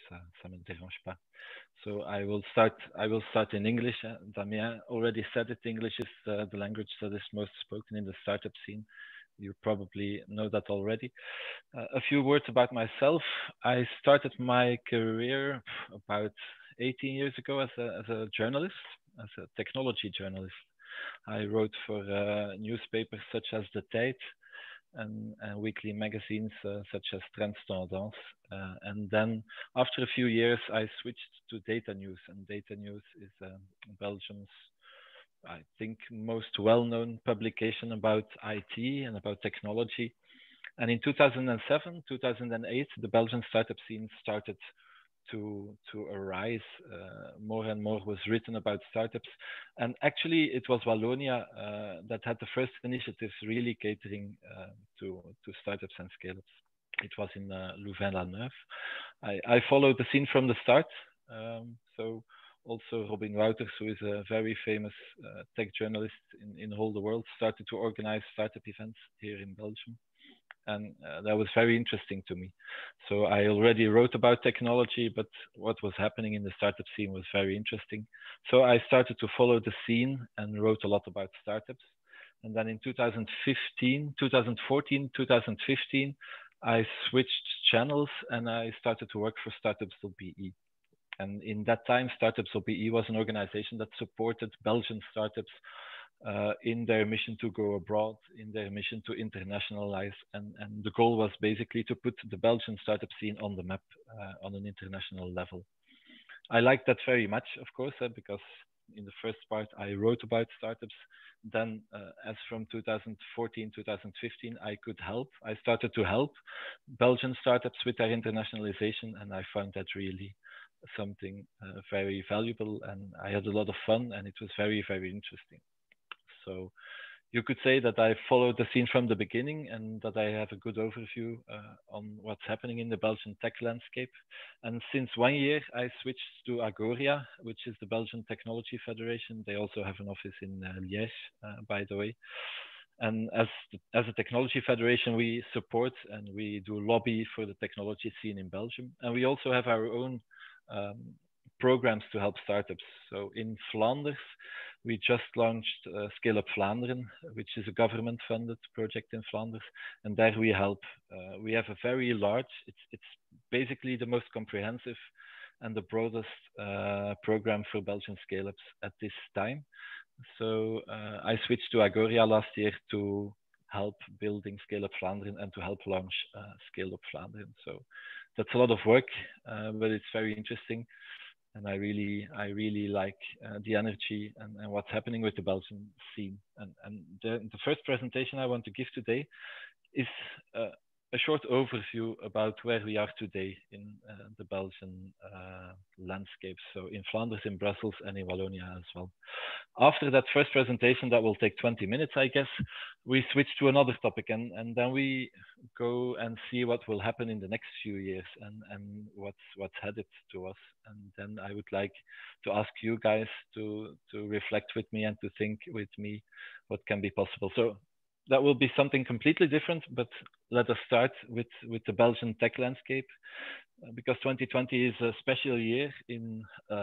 ça me dérange pas. So I will start in English. Damien already said it. English is the language that is most spoken in the startup scene. You probably know that already. A few words about myself. I started my career about 18 years ago as a journalist, as a technology journalist. I wrote for newspapers such as The Tijd and weekly magazines such as Trends Tendance. And then after a few years, I switched to Data News, and Data News is Belgium's, I think, most well-known publication about IT and about technology. And in 2007, 2008, the Belgian startup scene started to arise. More and more was written about startups. And actually, it was Wallonia that had the first initiatives really catering to startups and scale-ups. It was in Louvain-la-Neuve. I followed the scene from the start. So also Robin Wouters, who is a very famous tech journalist in all the world, started to organize startup events here in Belgium. And that was very interesting to me. So I already wrote about technology, but what was happening in the startup scene was very interesting. So I started to follow the scene and wrote a lot about startups. And then in 2014, 2015, I switched channels and I started to work for Startups.be. And in that time, Startups.be was an organization that supported Belgian startups in their mission to go abroad, in their mission to internationalize. And the goal was basically to put the Belgian startup scene on the map on an international level. I liked that very much, of course, because in the first part, I wrote about startups. Then as from 2014, 2015, I could help. I started to help Belgian startups with their internationalization, and I found that really something very valuable. And I had a lot of fun, and it was very, very interesting. So you could say that I followed the scene from the beginning and that I have a good overview on what's happening in the Belgian tech landscape. And since 1 year, I switched to Agoria, which is the Belgian Technology Federation. They also have an office in Liège, by the way. And as a technology federation, we support and we do lobby for the technology scene in Belgium. And we also have our own programs to help startups. So in Flanders, we just launched Scale Up Vlaanderen, which is a government-funded project in Flanders, and there we help. We have a very large, it's basically the most comprehensive and the broadest program for Belgian scale-ups at this time. So I switched to Agoria last year to help building Scale Up Vlaanderen and to help launch Scale Up Vlaanderen. So that's a lot of work, but it's very interesting. And I really like the energy and what's happening with the Belgian scene. And the first presentation I want to give today is a short overview about where we are today in the Belgian landscape. So in Flanders, in Brussels, and in Wallonia as well. After that first presentation, that will take 20 minutes, I guess, we switch to another topic and then we go and see what will happen in the next few years and what's headed to us. And then I would like to ask you guys to reflect with me and to think with me what can be possible. So that will be something completely different, but let us start with the Belgian tech landscape, because 2020 is a special year in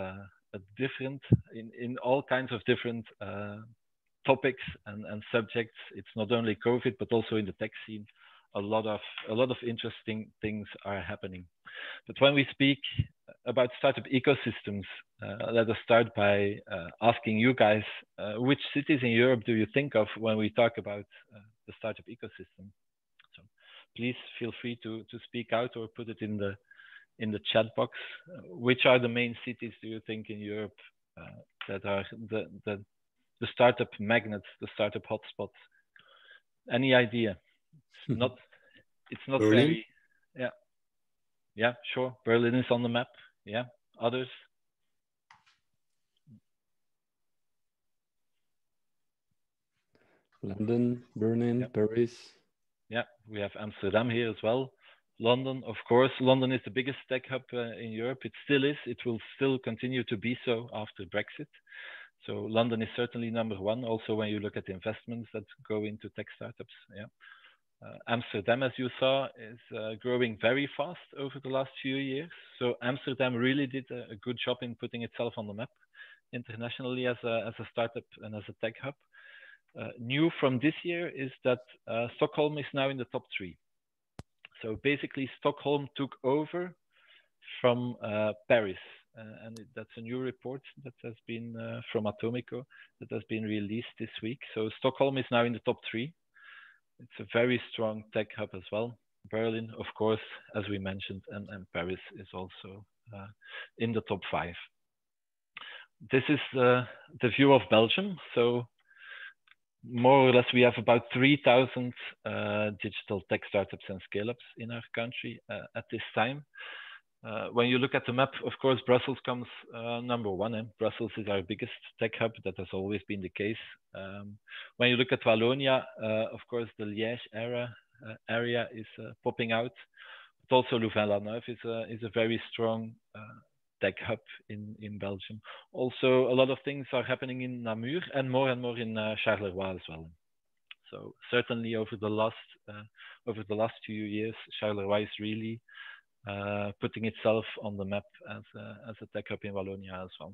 in all kinds of different topics and subjects. It's not only COVID, but also in the tech scene, a lot of interesting things are happening. But when we speak about startup ecosystems, let us start by asking you guys, which cities in Europe do you think of when we talk about the startup ecosystem? So please feel free to speak out or put it in the chat box. Which are the main cities do you think in Europe that are the startup magnets, the startup hotspots? Any idea? It's not Berlin? very, yeah, sure. Berlin is on the map. Yeah, others? London, Berlin, Paris. Yeah, we have Amsterdam here as well. London, of course. London is the biggest tech hub in Europe. It still is. It will still continue to be so after Brexit. So London is certainly number one. Also, when you look at the investments that go into tech startups. Yeah. Amsterdam, as you saw, is growing very fast over the last few years. So Amsterdam really did a good job in putting itself on the map internationally as a startup and as a tech hub. New from this year is that Stockholm is now in the top 3. So basically, Stockholm took over from Paris, and that's a new report that has been from Atomico that has been released this week. So Stockholm is now in the top 3. It's a very strong tech hub as well. Berlin, of course, as we mentioned, and Paris is also in the top 5. This is the view of Belgium. So more or less, we have about 3,000 digital tech startups and scale-ups in our country at this time. When you look at the map, of course, Brussels comes number 1. Brussels is our biggest tech hub. That has always been the case. When you look at Wallonia, of course, the Liège area is popping out. But also Louvain-la-Neuve is a very strong tech hub in Belgium. Also, a lot of things are happening in Namur and more in Charleroi as well. So certainly over the last few years, Charleroi is really putting itself on the map as a tech hub in Wallonia as well.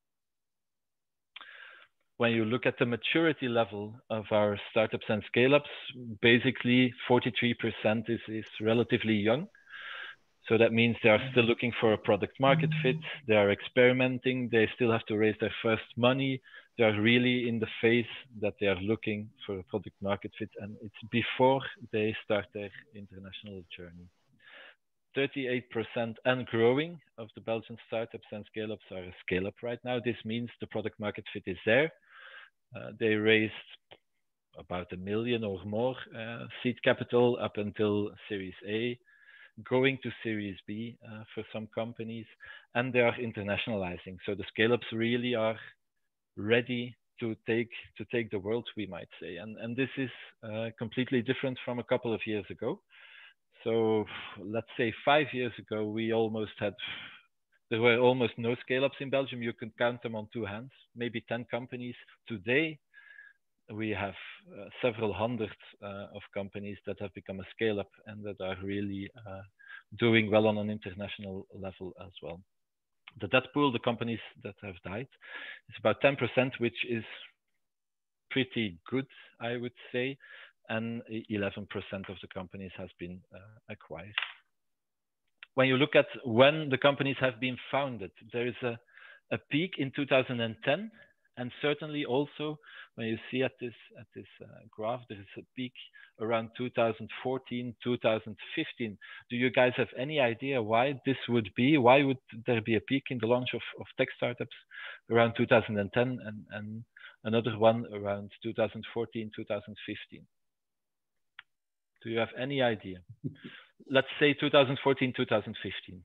When you look at the maturity level of our startups and scale-ups, basically 43% is relatively young. So that means they are still looking for a product market fit. They are experimenting. They still have to raise their first money. They are really in the phase that they are looking for a product market fit, and it's before they start their international journey. 38% and growing of the Belgian startups and scale-ups are a scale-up right now. This means the product market fit is there. They raised about $1 million or more seed capital up until Series A, going to Series B for some companies, and they are internationalizing. So the scale-ups really are ready to take the world, we might say. And this is completely different from a couple of years ago. So let's say 5 years ago, there were almost no scale-ups in Belgium. You can count them on 2 hands, maybe 10 companies. Today, we have several hundred of companies that have become a scale-up and that are really doing well on an international level as well. The debt pool, the companies that have died, is about 10%, which is pretty good, I would say. And 11% of the companies has been acquired. When you look at when the companies have been founded, there is a peak in 2010, and certainly also when you see at this graph, there is a peak around 2014, 2015. Do you guys have any idea why this would be? Why would there be a peak in the launch of tech startups around 2010 and another one around 2014, 2015? Do you have any idea? Let's say 2014, 2015.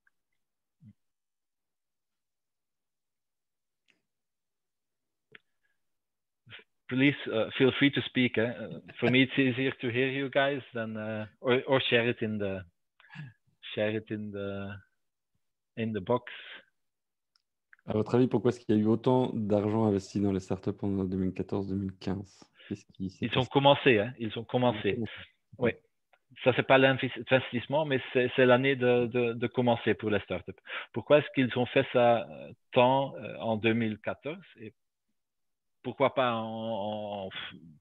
Please feel free to speak. For me, it's easier to hear you guys than or share it in the box. À votre avis, pourquoi est-ce qu'il y a eu autant d'argent investi dans les startups en 2014-2015? Ils ont commencé, hein. Ils ont commencé. Oui. Ça, c'est pas l'investissement, mais c'est l'année de commencer pour les startups. Pourquoi est-ce qu'ils ont fait ça tant en 2014 et pourquoi pas en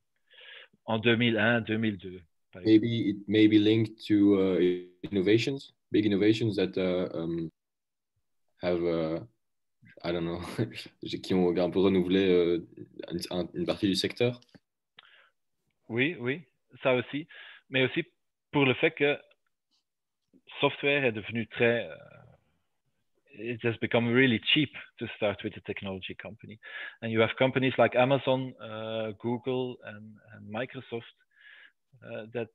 2001, 2002? Maybe it may be linked to innovations, big innovations that have, I don't know, qui ont un peu renouvelé une partie du secteur. Oui, ça aussi. Mais aussi pour le fait que software est devenu très... it has become really cheap to start with a technology company. And you have companies like Amazon, Google, and Microsoft that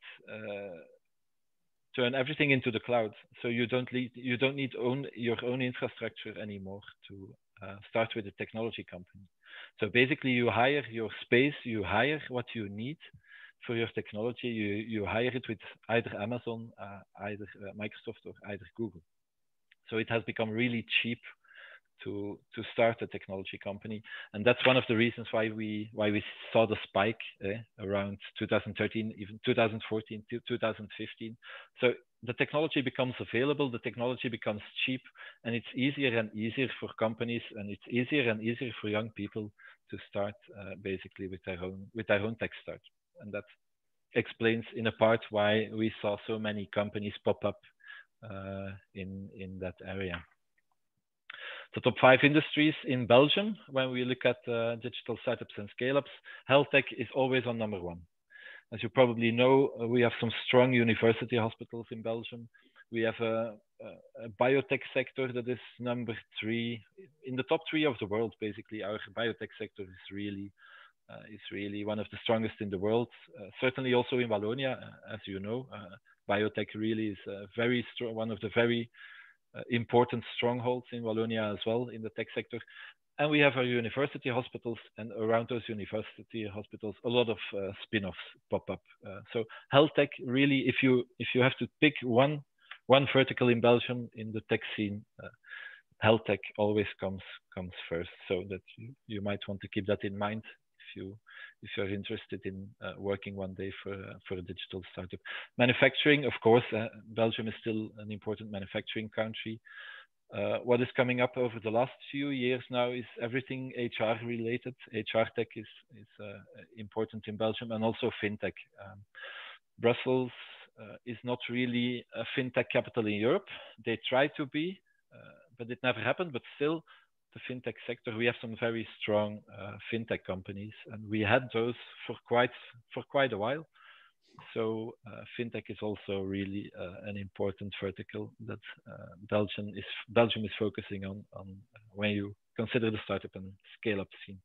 turn everything into the cloud. So you don't need your own infrastructure anymore to start with a technology company. So basically you hire your space, you hire what you need for your technology, you hire it with either Amazon, either Microsoft, or either Google. So it has become really cheap to start a technology company, and that's one of the reasons why we saw the spike around 2013, even 2014 to 2015. So the technology becomes available, the technology becomes cheap, and it's easier and easier for companies, and it's easier and easier for young people to start basically with their own tech start, and that explains in a part why we saw so many companies pop up in that area. The top 5 industries in Belgium, when we look at digital startups and scale-ups, health tech is always on number 1. As you probably know, we have some strong university hospitals in Belgium. We have a biotech sector that is number 3 in the top 3 of the world. Basically, our biotech sector is really one of the strongest in the world. Certainly also in Wallonia, as you know, biotech really is very strong, one of the very important strongholds in Wallonia as well in the tech sector. And we have our university hospitals, and around those university hospitals, a lot of spin-offs pop up. So health tech really, if you have to pick one vertical in Belgium in the tech scene, health tech always comes first. So that you might want to keep that in mind if you're interested in working one day for a digital startup. Manufacturing, of course, Belgium is still an important manufacturing country. What is coming up over the last few years now is everything HR related. HR tech is important in Belgium, and also fintech. Brussels is not really a fintech capital in Europe. They try to be, but it never happened. But still, the fintech sector, we have some very strong fintech companies, and we had those for quite a while. So fintech is also really an important vertical that Belgium is focusing on when you consider the startup and scale-up scene.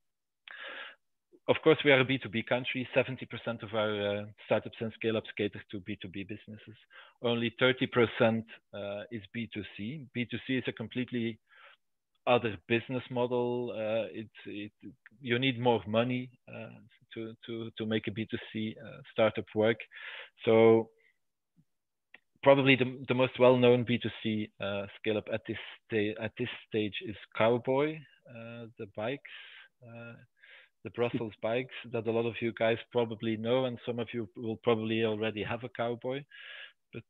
Of course, we are a B2B country. 70% of our startups and scale-ups cater to B2B businesses. Only 30% is B2C. B2C is a completely other business model. You need more money to make a B2C startup work. So probably the most well-known B2C scale-up at this stage is Cowboy, the bikes, the Brussels bikes that a lot of you guys probably know, and some of you will probably already have a Cowboy. But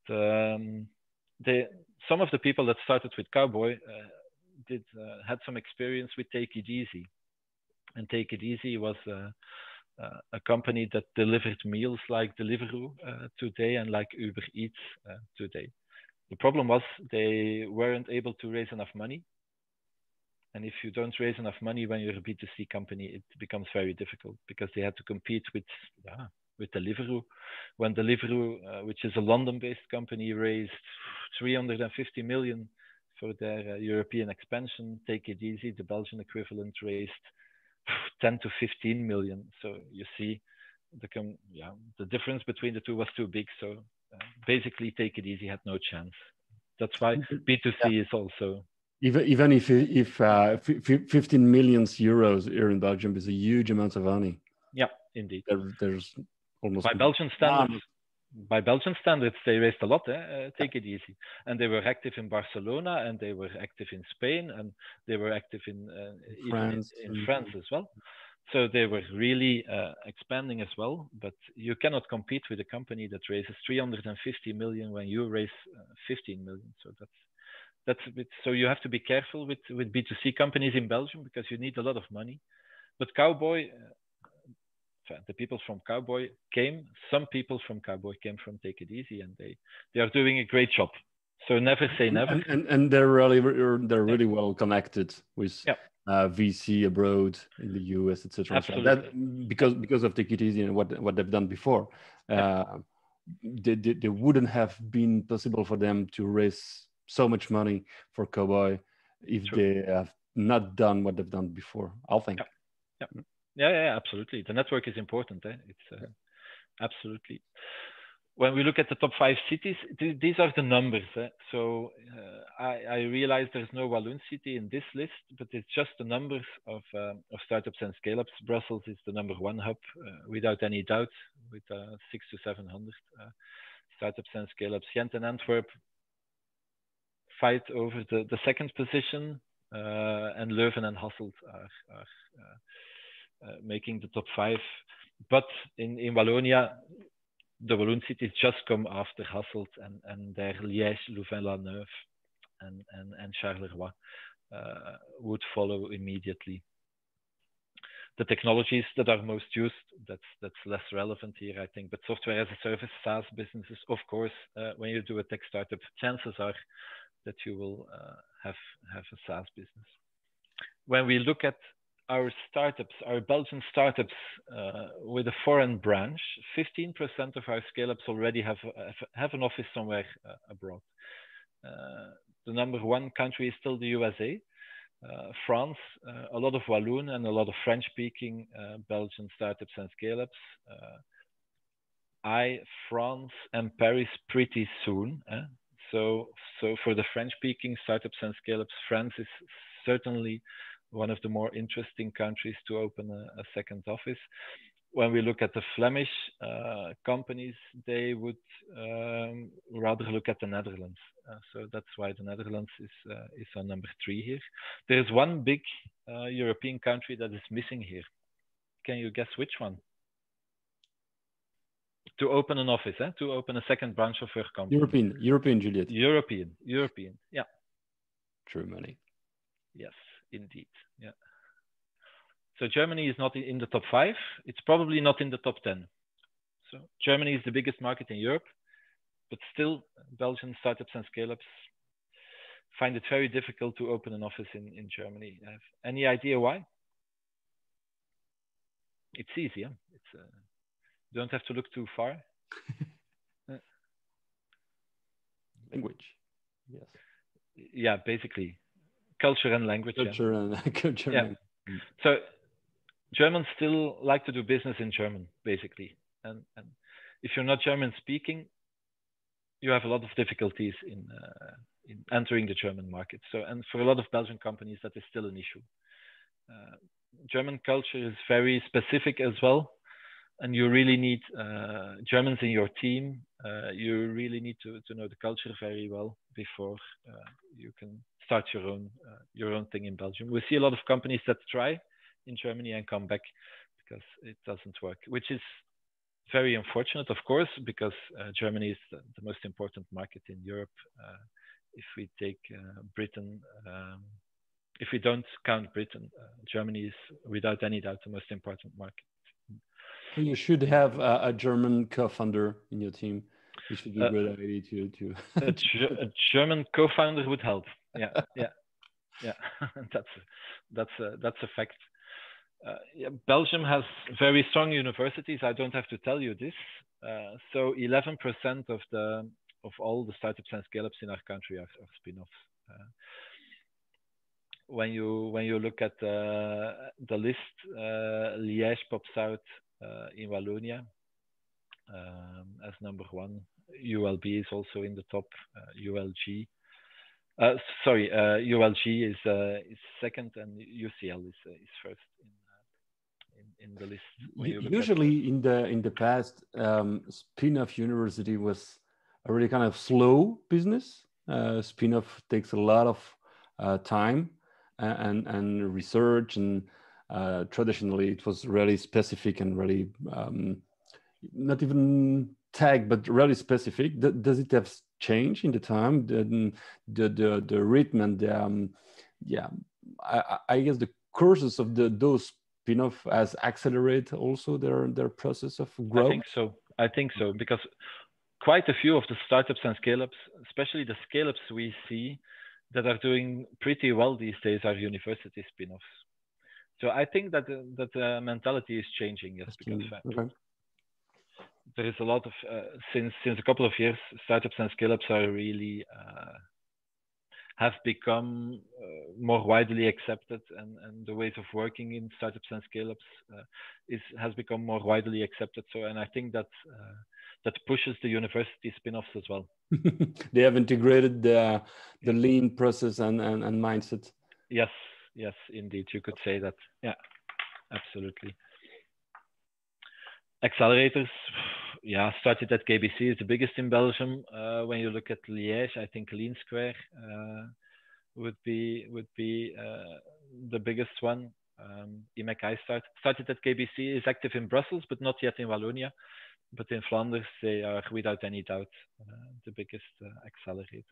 some of the people that started with Cowboy had some experience with Take It Easy, and Take It Easy was a company that delivered meals like Deliveroo today and like Uber Eats today. The problem was they weren't able to raise enough money, and if you don't raise enough money when you're a B2C company, it becomes very difficult because they had to compete with Deliveroo. When Deliveroo, which is a London-based company, raised 350 million for their European expansion, Take It Easy, the Belgian equivalent, raised 10 to 15 million. So you see, the difference between the two was too big. So basically, Take It Easy had no chance. That's why B2C is also. Even if 15 million euros here in Belgium is a huge amount of money. Yeah, indeed. There's almost by Belgian standards, they raised a lot. Take It Easy, and they were active in Barcelona, and they were active in Spain, and they were active in France as well. So they were really expanding as well. But you cannot compete with a company that raises 350 million when you raise 15 million. So that's a bit. So you have to be careful with B2C companies in Belgium because you need a lot of money. But Cowboy. The people from Cowboy some people from Cowboy came from Take It Easy, and they are doing a great job. So never say never. And they're really well connected with VC abroad in the US, etc. Absolutely. So that, because of Take It Easy and what they've done before, they wouldn't have been possible for them to raise so much money for Cowboy if they have not done what they've done before, I think. Yeah, absolutely. The network is important. It's absolutely. When we look at the top 5 cities, these are the numbers. So I realize there's no Walloon city in this list, but it's just the numbers of startups and scale-ups. Brussels is the number 1 hub, without any doubt, with 600 to 700 startups and scale-ups. Ghent and Antwerp fight over the second position. and Leuven and Hasselt are making the top 5. But in Wallonia, the Walloon cities just come after Hasselt, and there Liège, Louvain-la-Neuve, and Charleroi would follow immediately. The technologies that are most used, that's less relevant here, I think. But software as a service, SaaS businesses, of course, when you do a tech startup, chances are that you will have a SaaS business. When we look at our startups, our Belgian startups with a foreign branch, 15% of our scale-ups already have an office somewhere abroad. The number 1 country is still the USA. France, a lot of Walloon and a lot of French-speaking Belgian startups and scale-ups. France and Paris pretty soon. So for the French-speaking startups and scale-ups, France is certainly one of the more interesting countries to open a second office. When we look at the Flemish companies, they would rather look at the Netherlands. So that's why the Netherlands is on number 3 here. There's one big European country that is missing here. Can you guess which one? To open an office, to open a second branch of your company. European, Juliet. European, yeah. Germany. Yes, indeed, yeah. So Germany is not in the top 5. It's probably not in the top 10. So Germany is the biggest market in Europe, but still Belgian startups and scale-ups find it very difficult to open an office in Germany. Have any idea why? It's easy, yeah? You don't have to look too far. Language, yes. Yeah, basically. Culture and language. Culture and culture. Yeah. So Germans still like to do business in German, basically. And if you're not German speaking, you have a lot of difficulties in entering the German market. So, and for a lot of Belgian companies, that is still an issue. German culture is very specific as well. And you really need Germans in your team. You really need to know the culture very well before you can start your own thing in Belgium. We see a lot of companies that try in Germany and come back because it doesn't work, which is very unfortunate, of course, because Germany is the most important market in Europe. If we take Britain, if we don't count Britain, Germany is without any doubt the most important market. You should have a German co-founder in your team. Which would be a great idea to a German co-founder would help. Yeah. That's a fact. Belgium has very strong universities. I don't have to tell you this. So 11% of all the startups and scale-ups in our country are spin-offs. When you look at the list, Liège pops out in Wallonia as number 1. ULB is also in the top. ULG. ULG is second, and UCL is first in the list. Usually, in the past, spin-off university was a really kind of slow business. Spin-off takes a lot of time and research, and traditionally it was really specific and really not even tag, but really specific. Does it have changed in the time? The rhythm and I guess the courses of those spin-off has accelerated also their process of growth. I think so because quite a few of the startups and scale-ups, especially the scale-ups we see that are doing pretty well these days, are university spin-offs. So I think that the mentality is changing. Yes, because there is a lot of since a couple of years, startups and scale-ups are really have become more widely accepted, and the ways of working in startups and scale-ups has become more widely accepted. So, and I think that pushes the university spin-offs as well. They have integrated the lean process and mindset. Yes, indeed, you could say that. Yeah, absolutely. Accelerators, started at KBC, is the biggest in Belgium. When you look at Liège, I think Lean Square would be the biggest one. IMEC started at KBC, is active in Brussels, but not yet in Wallonia. But in Flanders, they are without any doubt the biggest accelerator.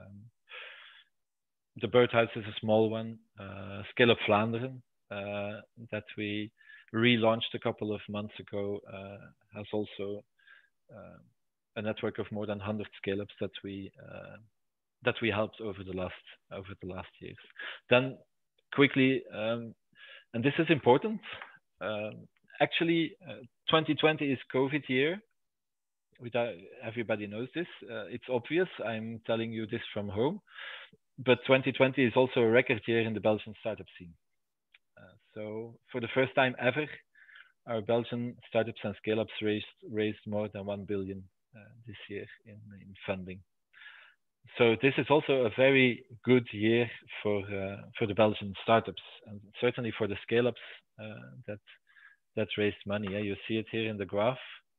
The Birdhouse is a small one. Scale Up Vlaanderen, that we relaunched a couple of months ago, has also a network of more than 100 scale-ups that we helped over the last years. Then quickly, and this is important. Actually, 2020 is COVID year. Everybody knows this. It's obvious. I'm telling you this from home. But 2020 is also a record year in the Belgian startup scene. So for the first time ever, our Belgian startups and scale-ups raised more than 1 billion this year in funding. So this is also a very good year for the Belgian startups, and certainly for the scale-ups that raised money. You see it here in the graph.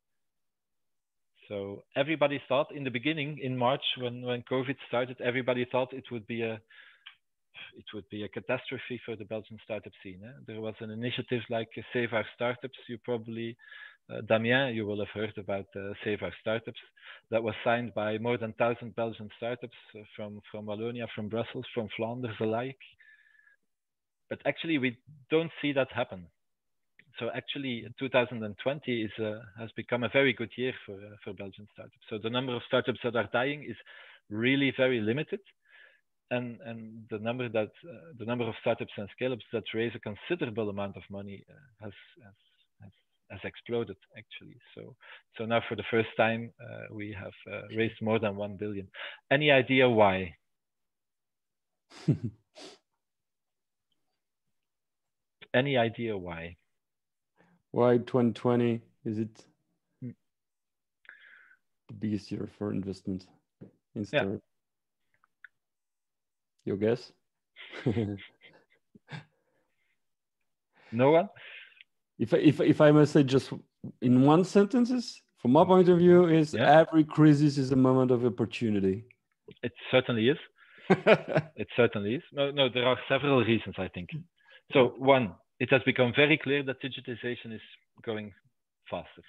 So everybody thought in the beginning, in March, when COVID started, everybody thought it would be a catastrophe for the Belgian startup scene. There was an initiative like Save Our Startups. You probably, Damien, you will have heard about Save Our Startups. That was signed by more than 1,000 Belgian startups from Wallonia, from Brussels, from Flanders alike. But actually, we don't see that happen. So actually, 2020 has become a very good year for Belgian startups. So the number of startups that are dying is really very limited. And the number of startups and scale-ups that raise a considerable amount of money has exploded actually. So now for the first time we have raised more than 1 billion. Any idea why? Any idea why? Why 2020? Is it the biggest year for investment in startup? Yeah. Your guess? No one? If I must say just in one sentence, from my point of view, is every crisis is a moment of opportunity. It certainly is. It certainly is. No, there are several reasons, I think. So one, it has become very clear that digitization is going faster.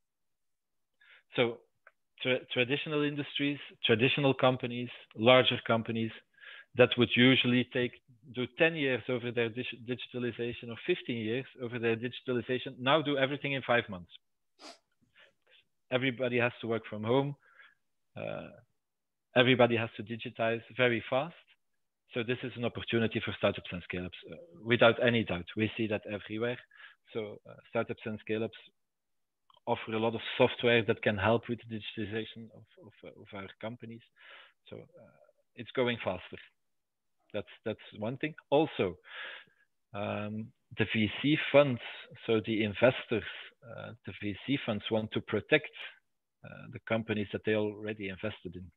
So traditional industries, traditional companies, larger companies that would usually do 10 years over their digitalization or 15 years over their digitalization, now do everything in 5 months. Everybody has to work from home. Everybody has to digitize very fast. So this is an opportunity for startups and scale-ups, without any doubt. We see that everywhere. So startups and scale-ups offer a lot of software that can help with the digitization of our companies. So it's going faster. That's one thing. Also, the VC funds, so the investors, the VC funds want to protect the companies that they already invested in.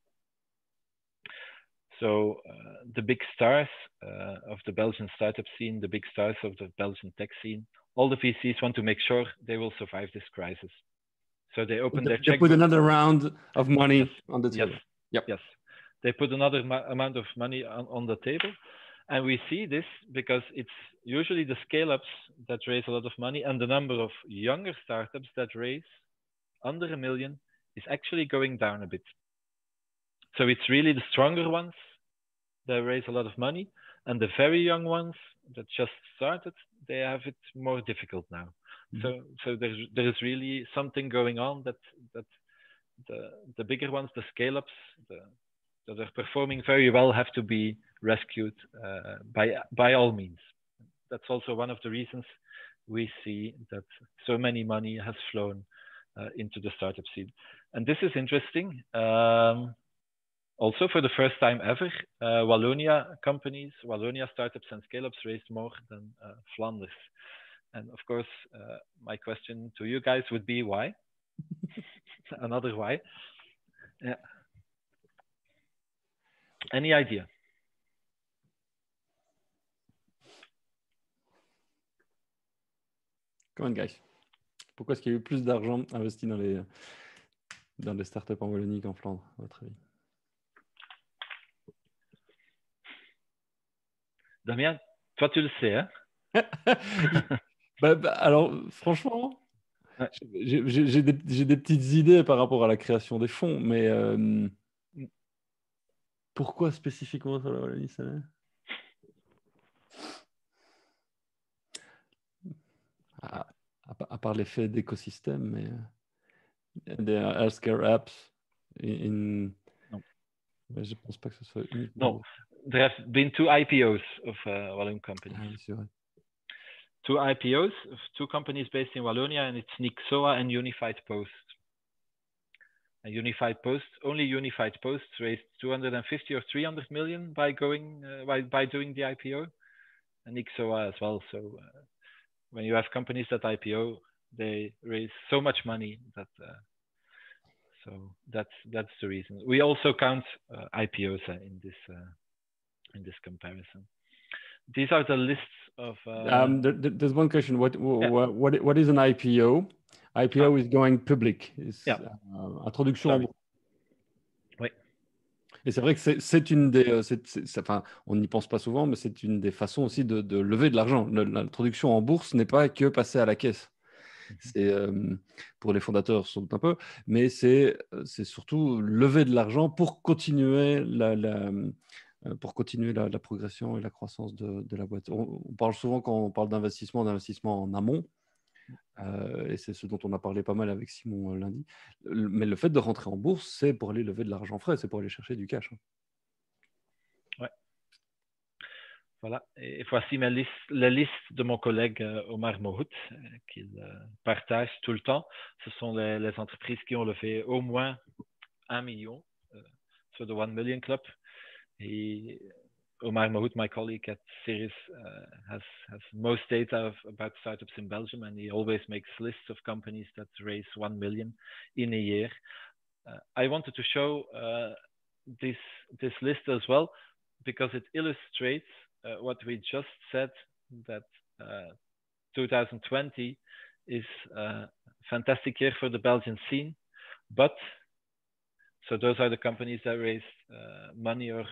So the big stars of the Belgian startup scene, the big stars of the Belgian tech scene, all the VCs want to make sure they will survive this crisis. So they open their checkbook. They put another round of money on the table. Yes. They put another amount of money on the table. And we see this because it's usually the scale-ups that raise a lot of money, and the number of younger startups that raise under 1 million is actually going down a bit. So it's really the stronger ones that raise a lot of money, and the very young ones that just started, they have it more difficult now. Mm-hmm. So there is really something going on that the bigger ones, the scale-ups, that are performing very well, have to be rescued by all means. That's also one of the reasons we see that so many money has flown into the startup scene. And this is interesting. Also, for the first time ever, Wallonia companies, Wallonia startups and scale-ups raised more than Flanders. And of course, my question to you guys would be why? Another why? Yeah. Any idea? Come on, guys. Pourquoi est-ce qu'il y a eu plus d'argent investi dans les startups en Wallonie qu'en Flandre, à votre avis? Damien, toi, tu le sais, hein? Alors, franchement, Ouais. j'ai des petites idées par rapport à la création des fonds, mais pourquoi spécifiquement sur la Wallonie-Sablonnais? À part l'effet d'écosystème, mais des healthcare apps, Non. mais je pense pas que ce soit uniquement. No, there have been 2 IPOs of Walloon companies. Ah oui, c'est vrai. 2 IPOs of 2 companies based in Wallonia, and it's Nixoa and Unified Post. And Unified Post, only Unified Post raised 250 or 300 million by doing the IPO, and Nixoa as well. So when you have companies that IPO, they raise so much money that so that's the reason. We also count IPOs in this comparison. These are the lists of. There's one question. What is an IPO? IPO is going public. Introduction en bourse. Oui. Et c'est vrai que c'est une des. Enfin, on n'y pense pas souvent, mais c'est une des façons aussi de lever de l'argent. L'introduction en bourse n'est pas que passer à la caisse. C'est pour les fondateurs sans doute un peu, mais c'est surtout lever de l'argent pour continuer la progression et la croissance de la boîte. On parle souvent, quand on parle d'investissement en amont, et c'est ce dont on a parlé pas mal avec Simon lundi. Mais le fait de rentrer en bourse, c'est pour aller lever de l'argent frais, c'est pour aller chercher du cash. Ouais. Voilà, et voici la liste de mon collègue Omar Mohout, qu'il partage tout le temps. Ce sont les entreprises qui ont levé au moins 1 million sur the 1 Million Club. Omar Mohout, my colleague at Ceres, has most data about startups in Belgium, and he always makes lists of companies that raise 1 million in a year. I wanted to show this list as well, because it illustrates what we just said, that 2020 is a fantastic year for the Belgian scene. But so those are the companies that raised money or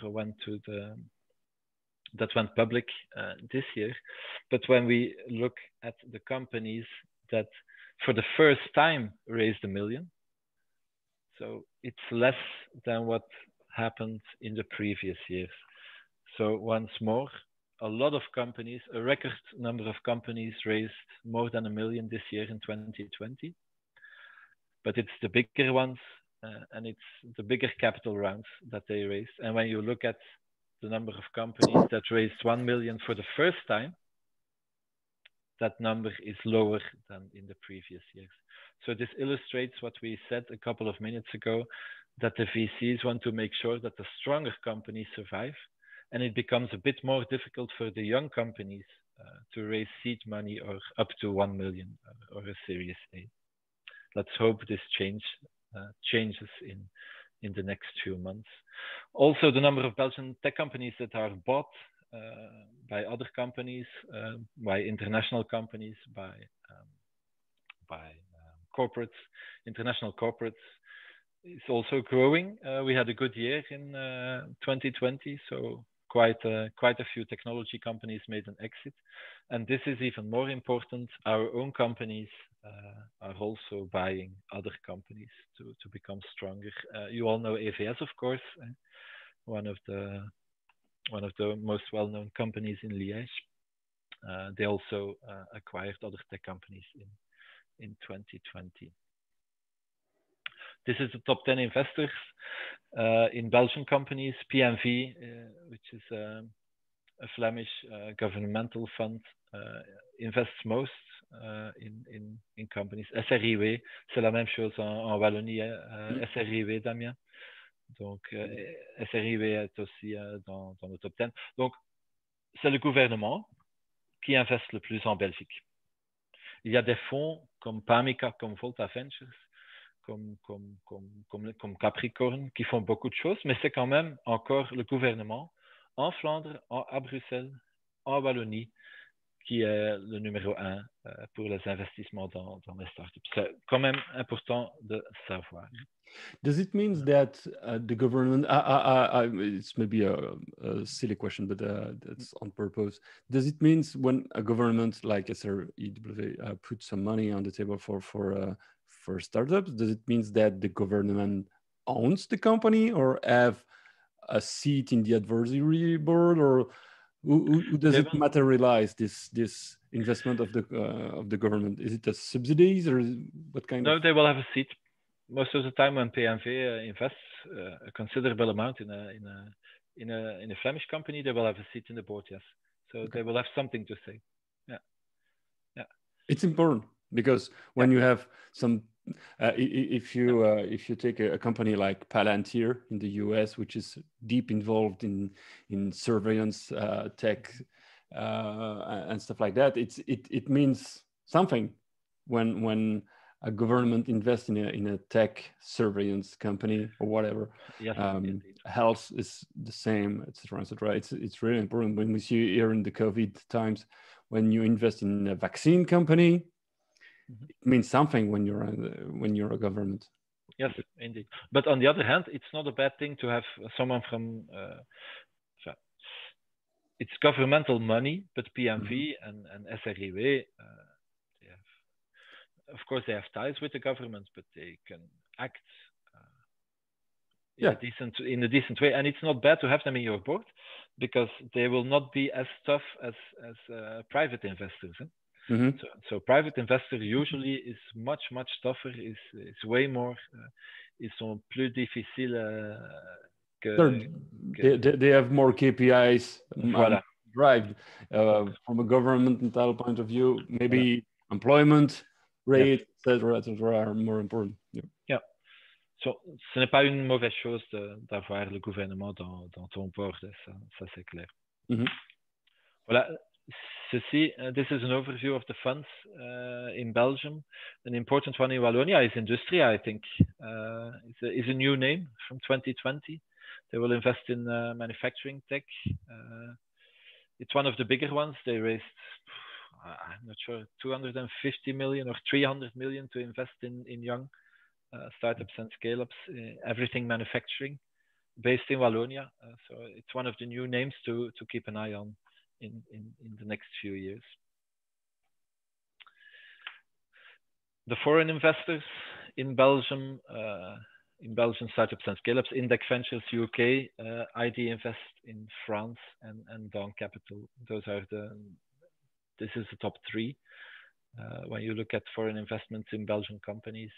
that went public this year. But when we look at the companies that for the first time raised 1 million, so it's less than what happened in the previous years. So once more, a lot of companies, a record number of companies raised more than 1 million this year in 2020. But it's the bigger ones and it's the bigger capital rounds that they raised. And when you look at the number of companies that raised 1 million for the first time, that number is lower than in the previous years. So this illustrates what we said a couple of minutes ago, that the VCs want to make sure that the stronger companies survive, and it becomes a bit more difficult for the young companies to raise seed money or up to 1 million or a Series A. Let's hope this changes in the next few months. Also, the number of Belgian tech companies that are bought by other companies, by international companies, by corporates, international corporates, is also growing. We had a good year in 2020, so quite a few technology companies made an exit. And this is even more important. Our own companies are also buying other companies to become stronger. You all know EVS, of course, one of the most well-known companies in Liège. They also acquired other tech companies in 2020. This is the top 10 investors in Belgian companies. PNV, which is a Flemish governmental fund, invests most in companies. SRIW, c'est la même chose en Wallonie. SRIW, Damien. Donc, SRIW est aussi dans le top 10. Donc, c'est le gouvernement qui investe le plus en Belgique. Il y a des fonds comme Pamica, comme Volta Ventures, comme Capricorn, qui font beaucoup de choses, mais c'est quand même encore le gouvernement en Flandre, à Bruxelles, en Wallonie, qui est le numéro 1 pour les investissements dans les startups. C'est quand même important de savoir. Does it mean that the government, it's maybe a silly question, but that's on purpose. Does it mean when a government like SREW puts some money on the table for startups, does it mean that the government owns the company or have a seat in the advisory board, or who does it materialize this investment of the government? Is it a subsidies or what kind of? No, they will have a seat. Most of the time when PNV invests a considerable amount in a Flemish company, they will have a seat in the board, yes. So okay. They will have something to say. Yeah. It's important because when you have some, if you take a company like Palantir in the US, which is deep involved in surveillance tech and stuff like that, it means something when a government invests in a tech surveillance company or whatever. Yes, health is the same, etc., etc. It's really important when we see here in the COVID times, when you invest in a vaccine company, it means something when you're a government. Yes, indeed. But on the other hand, it's not a bad thing to have someone from. It's governmental money, but PNV and SREW. Of course, they have ties with the government, but they can act in a decent way. And it's not bad to have them in your board because they will not be as tough as private investors. So private investor usually is much tougher. Is way more. Ils sont plus difficiles. They have more KPIs. Voilà. Drive from a governmental point of view, maybe employment rate, etc., are more important. Yeah. So, ce n'est pas une mauvaise chose d'avoir le gouvernement dans ton board, ça c'est clair. Voilà. Ceci, this is an overview of the funds in Belgium. An important one in Wallonia is Industria, I think. Is a new name from 2020. They will invest in manufacturing tech. It's one of the bigger ones. They raised, I'm not sure, 250 million or 300 million to invest in young startups and scale-ups, everything manufacturing, based in Wallonia. So it's one of the new names to keep an eye on in the next few years. The foreign investors in Belgium startups and scale-ups, Index Ventures UK, ID Invest in France, and Dawn Capital. This is the top three when you look at foreign investments in Belgian companies.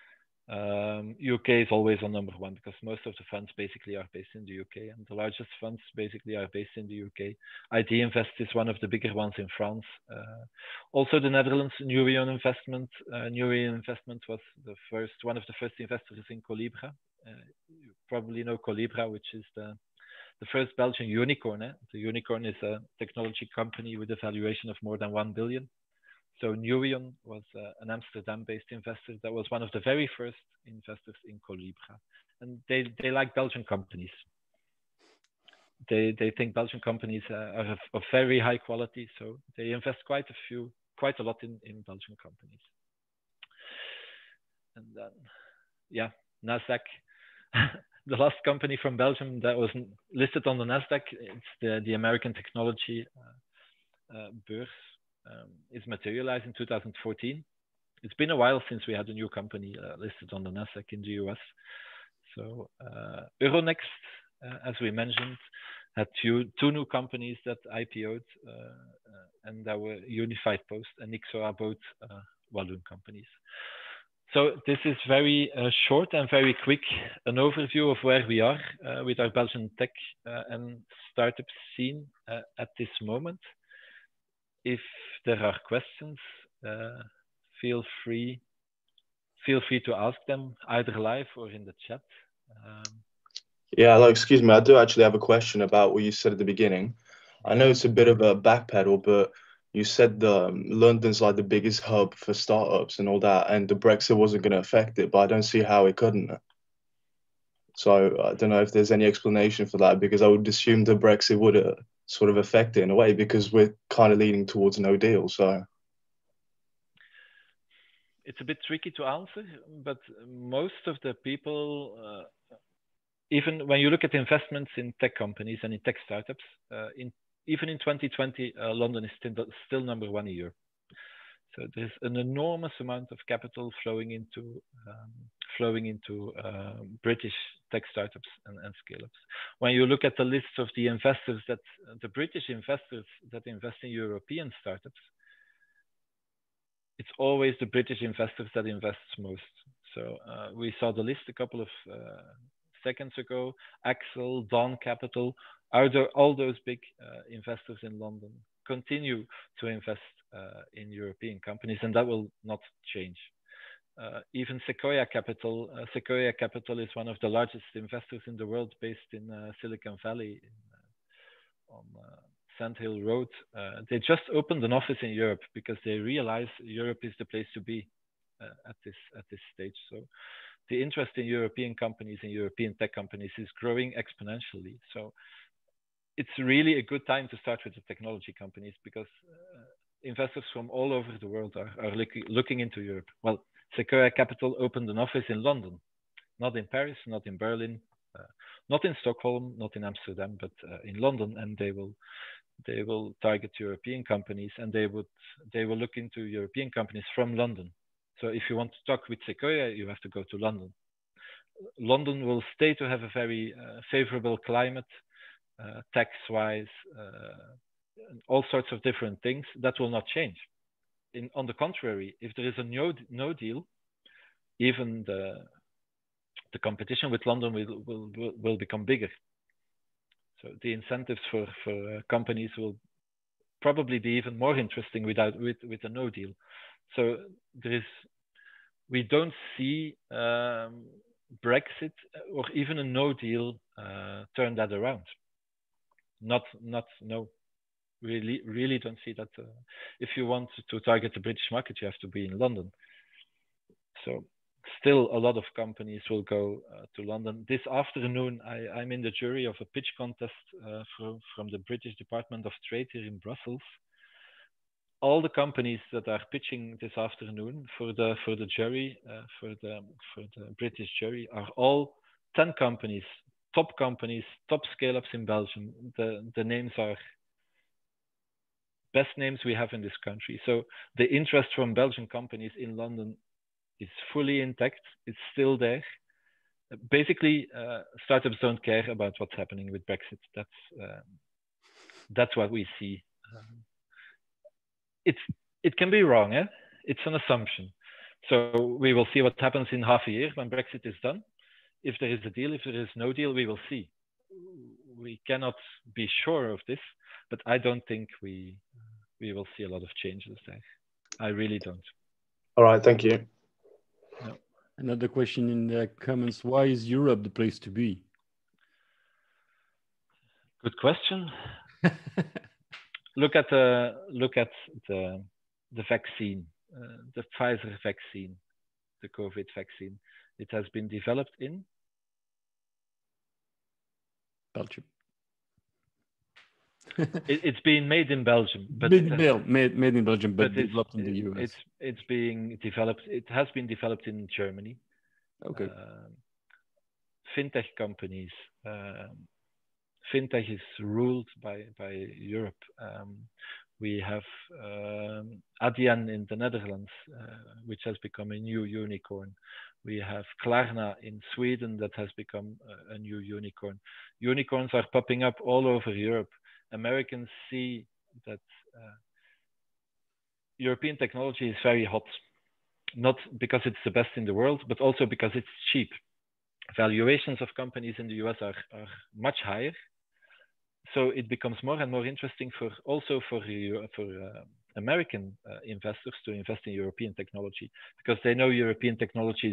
UK is always on number one because most of the funds basically are based in the UK, and the largest funds basically are based in the UK. ID Invest is one of the bigger ones in France. Also the Netherlands, Neurion Investment. Neurion Investment was one of the first investors in Colibra. You probably know Colibra, which is the first Belgian unicorn. The unicorn is a technology company with a valuation of more than 1 billion. So Neurion was an Amsterdam-based investor that was one of the very first investors in Colibra. And they like Belgian companies. They think Belgian companies are of very high quality, so they invest quite a lot in Belgian companies. And then, Nasdaq. The last company from Belgium that was listed on the Nasdaq, it's the American Technology Beurs. Is materialized in 2014. It's been a while since we had a new company listed on the Nasdaq in the US. So Euronext, as we mentioned, had two new companies that IPO'd, and that were Unified Post and Nixo are both Walloon companies. So this is very short and very quick, an overview of where we are with our Belgian tech and startup scene at this moment. If there are questions, feel free to ask them either live or in the chat. Hello, excuse me. I do actually have a question about what you said at the beginning. I know it's a bit of a backpedal, but you said London's like the biggest hub for startups and all that, and the Brexit wasn't going to affect it, but I don't see how it couldn't. So I don't know if there's any explanation for that, because I would assume the Brexit would sort of affect it in a way, because we're kind of leaning towards no deal. So it's a bit tricky to answer, but most of the people, even when you look at investments in tech companies and in tech startups, even in 2020, London is still number one in Europe. So there's an enormous amount of capital flowing into British tech startups and scale-ups. When you look at the list of the investors the British investors that invest in European startups, it's always the British investors that invest most. So we saw the list a couple of seconds ago. Axel, Dawn Capital, all those big investors in London continue to invest in European companies, and that will not change. Even Sequoia Capital. Sequoia Capital is one of the largest investors in the world, based in Silicon Valley, on Sand Hill Road. They just opened an office in Europe because they realize Europe is the place to be at this stage. So the interest in European companies and European tech companies is growing exponentially. So it's really a good time to start with the technology companies, because investors from all over the world are looking into Europe. Well, Sequoia Capital opened an office in London, not in Paris, not in Berlin, not in Stockholm, not in Amsterdam, but in London, and they will target European companies, and they will look into European companies from London. So if you want to talk with Sequoia, you have to go to London. London will stay to have a very favorable climate, tax-wise, all sorts of different things. That will not change. On the contrary, if there is a no deal, even the competition with London will become bigger. So the incentives for companies will probably be even more interesting with a no deal. So we don't see Brexit or even a no deal turn that around. No. Really don't see that. If you want to target the British market, you have to be in London. So still a lot of companies will go to London. This afternoon, I'm in the jury of a pitch contest from the British Department of Trade here in Brussels. All the companies that are pitching this afternoon for the jury, for the British jury, are all 10 companies, top scale-ups in Belgium. The names are best names we have in this country. So the interest from Belgian companies in London is fully intact. It's still there. Basically, startups don't care about what's happening with Brexit. That's what we see. It can be wrong, eh? It's an assumption. So we will see what happens in half a year when Brexit is done. If there is a deal, if there is no deal, we will see. We cannot be sure of this, but I don't think we will see a lot of changes there. I really don't. All right, thank you. No. Another question in the comments: why is Europe the place to be? Good question. Look at the vaccine, the Pfizer vaccine, the COVID vaccine. It has been developed in Belgium. It's being made in Belgium, but made in Belgium, but developed in the US. It's being developed. It has been developed in Germany. Okay. Fintech companies. Fintech is ruled by Europe. We have Adyen in the Netherlands, which has become a new unicorn. We have Klarna in Sweden that has become a new unicorn. Unicorns are popping up all over Europe. Americans see that European technology is very hot, not because it's the best in the world, but also because it's cheap. Valuations of companies in the US are much higher. So it becomes more and more interesting for American investors to invest in European technology, because they know European technology is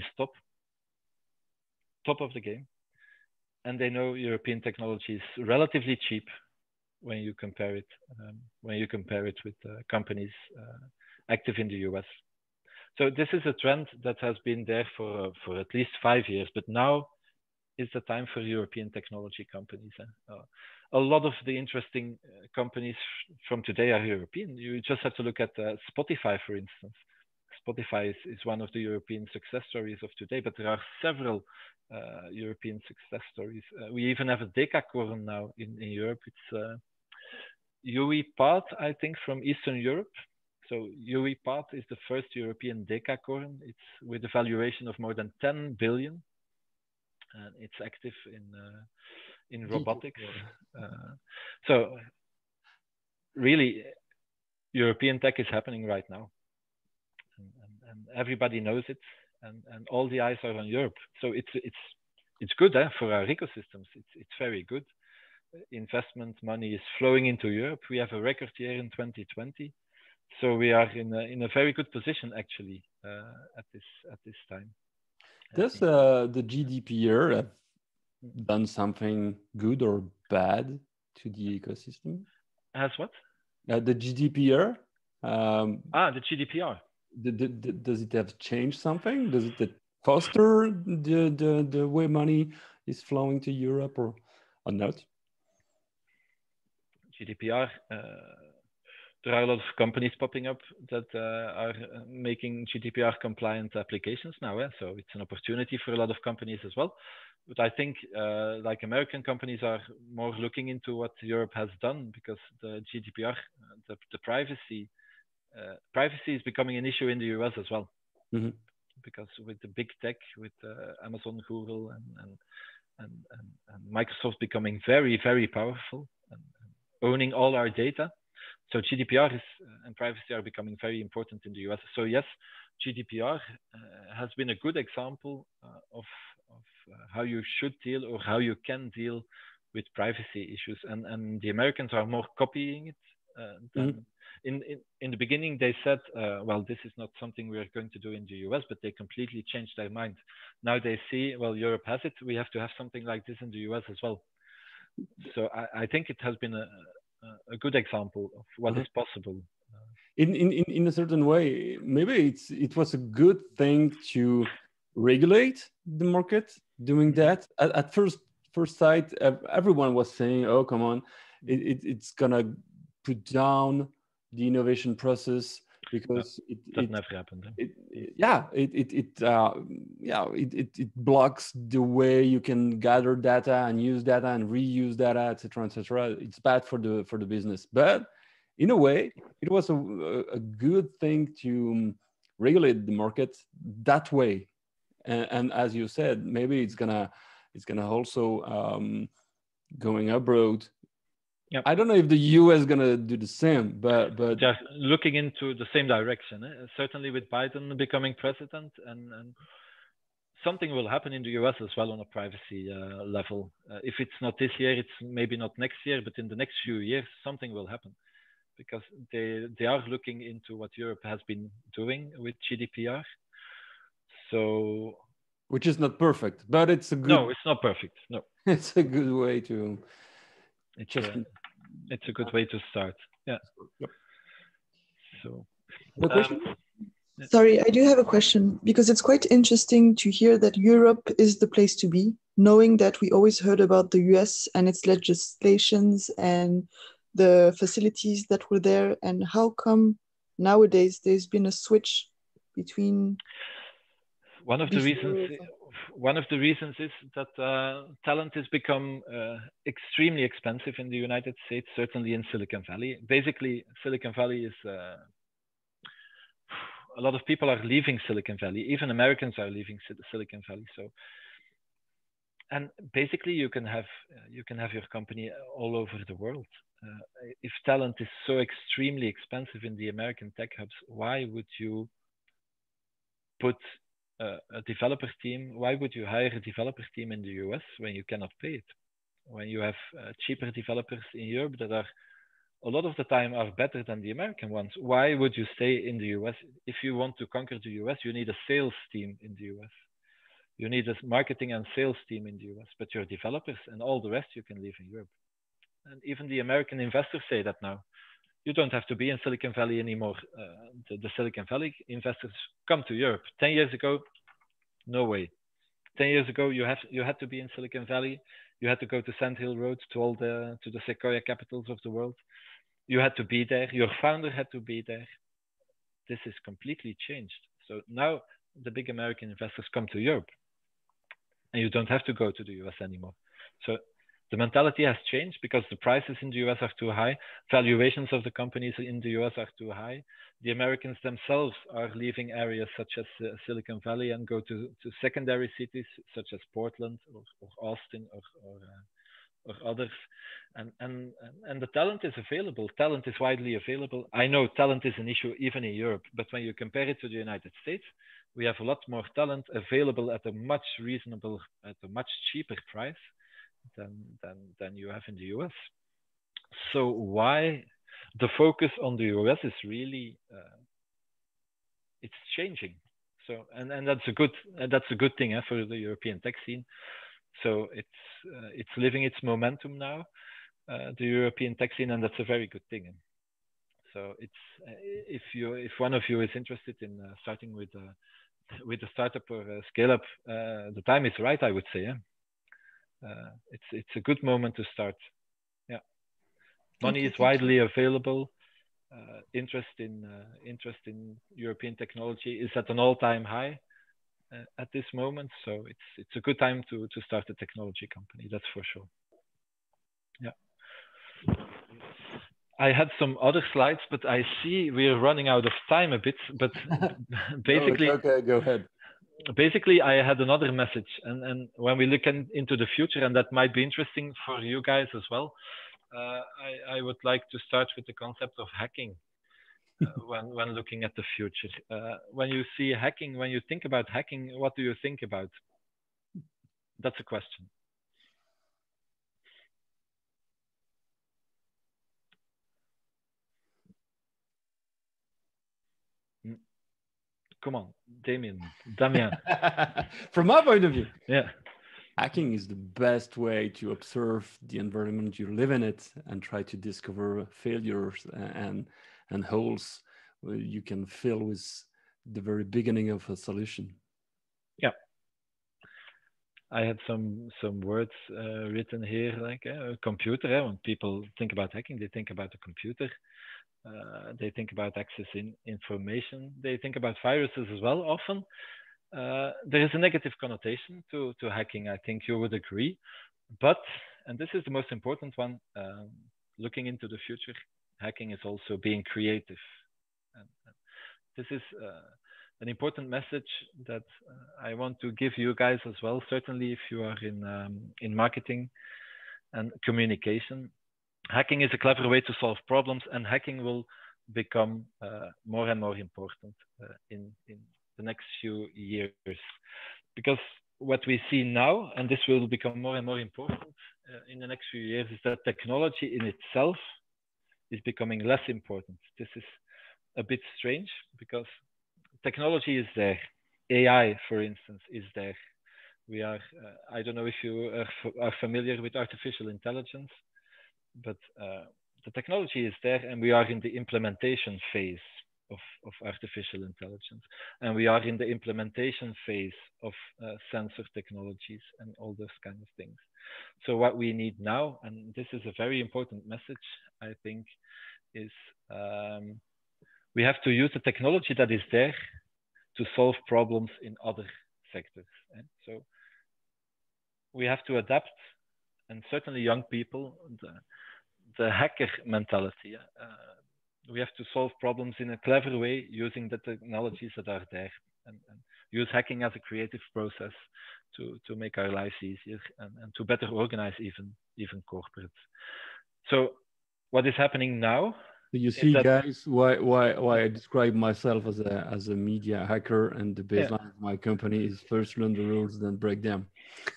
top of the game, and they know European technology is relatively cheap when you compare it with companies active in the US. So this is a trend that has been there for at least 5 years, but now is the time for European technology companies. a lot of the interesting companies from today are European. You just have to look at Spotify, for instance. Spotify is one of the European success stories of today, but there are several European success stories. We even have a Decacorn now in Europe. It's UiPath, I think, from Eastern Europe. So UiPath is the first European Decacorn. It's with a valuation of more than 10 billion. And it's active in robotics. So really, European tech is happening right now. And everybody knows it. And all the eyes are on Europe. So it's good for our ecosystems. It's very good. Investment money is flowing into Europe. We have a record year in 2020. So we are in a very good position actually at this time. Does the GDPR have done something good or bad to the ecosystem? Has what? The GDPR. The GDPR. Does it have changed something? Does it foster the way money is flowing to Europe or not? GDPR. There are a lot of companies popping up that are making GDPR compliant applications now. So it's an opportunity for a lot of companies as well. But I think like American companies are more looking into what Europe has done, because the GDPR, the privacy is becoming an issue in the US as well. Mm-hmm. Because with the big tech, with Amazon, Google, and Microsoft becoming very, very powerful and owning all our data. So GDPR and privacy are becoming very important in the US. So yes, GDPR has been a good example of how you should deal or how you can deal with privacy issues. And the Americans are more copying it than in the beginning. They said, well, this is not something we are going to do in the US, but they completely changed their mind. Now they see, well, Europe has it. We have to have something like this in the US as well. So I think it has been a good example of what is possible. In a certain way, maybe it was a good thing to regulate the market doing that. At first sight, everyone was saying, oh, come on, it's gonna put down the innovation process because that never happened. It blocks the way you can gather data and use data and reuse data, etc., etc. It's bad for the business, but in a way, it was a good thing to regulate the market that way. And as you said, maybe it's gonna also going abroad. Yep. I don't know if the US is gonna do the same, but just looking into the same direction. Certainly with Biden becoming president, and something will happen in the US as well on a privacy level. If it's not this year, it's maybe not next year, but in the next few years, something will happen, because they are looking into what Europe has been doing with GDPR. So, which is not perfect, but it's a good. No, it's not perfect. No, it's a good way to. It's a good way to start. Yeah. Yep. So. The question. Sorry, I do have a question, because it's quite interesting to hear that Europe is the place to be, knowing that we always heard about the US and its legislations and the facilities that were there, and how come nowadays there's been a switch between. One of the reasons is that talent has become extremely expensive in the United States, certainly in Silicon Valley. Basically, Silicon Valley is a lot of people are leaving Silicon Valley. Even Americans are leaving Silicon Valley. So, and basically, you can have your company all over the world. If talent is so extremely expensive in the American tech hubs, why would you put a developer team? Why would you hire a developer team in the US when you cannot pay it? When you have cheaper developers in Europe that are a lot of the time are better than the American ones. Why would you stay in the US? If you want to conquer the US, you need a sales team in the US. You need a marketing and sales team in the US, but your developers and all the rest you can leave in Europe. And even the American investors say that now. You don't have to be in Silicon Valley anymore. The Silicon Valley investors come to Europe. 10 years ago, no way. 10 years ago, you had to be in Silicon Valley. You had to go to Sand Hill Road to the Sequoia capitals of the world. You had to be there. Your founder had to be there. This is completely changed. So now the big American investors come to Europe, and you don't have to go to the US anymore. So the mentality has changed because the prices in the US are too high. Valuations of the companies in the US are too high. The Americans themselves are leaving areas such as Silicon Valley and go to secondary cities such as Portland or Austin or others. And the talent is available. Talent is widely available. I know talent is an issue even in Europe, but when you compare it to the United States, we have a lot more talent available at a much cheaper price than you have in the US. So why the focus on the US is really it's changing. So and that's a good thing for the European tech scene. So it's living its momentum now, the European tech scene, and that's a very good thing. So it's if one of you is interested in starting with a startup or a scale up, the time is right, I would say. Yeah? It's a good moment to start. Yeah, money is widely available. Interest in European technology is at an all-time high at this moment. So it's a good time to start a technology company. That's for sure. Yeah. I had some other slides, but I see we're running out of time a bit. But basically, okay, go ahead. Basically, I had another message, and when we look into the future, and that might be interesting for you guys as well, I would like to start with the concept of hacking when looking at the future. When you see hacking, when you think about hacking, what do you think about? That's a question. Come on, Damien. From my point of view, yeah, hacking is the best way to observe the environment you live in it and try to discover failures and holes you can fill with the very beginning of a solution. Yeah, I had some words written here, like a computer. When people think about hacking, they think about a computer. They think about accessing information. They think about viruses as well. Often, there is a negative connotation to hacking. I think you would agree. But, and this is the most important one, looking into the future, hacking is also being creative. And this is an important message that I want to give you guys as well. Certainly, if you are in marketing and communication, hacking is a clever way to solve problems, and hacking will become more and more important in the next few years. Because what we see now, and this will become more and more important in the next few years, is that technology in itself is becoming less important. This is a bit strange because technology is there. AI, for instance, is there. We are, I don't know if you are familiar with artificial intelligence, but the technology is there, and we are in the implementation phase of artificial intelligence, and we are in the implementation phase of sensor technologies and all those kind of things. So what we need now, and this is a very important message, I think, is we have to use the technology that is there to solve problems in other sectors. So we have to adapt, and certainly young people, the hacker mentality. We have to solve problems in a clever way using the technologies that are there, and use hacking as a creative process to make our lives easier and to better organize even corporates. So what is happening now? You see, guys, why I describe myself as a media hacker, and the baseline of my company is first learn the rules, then break them.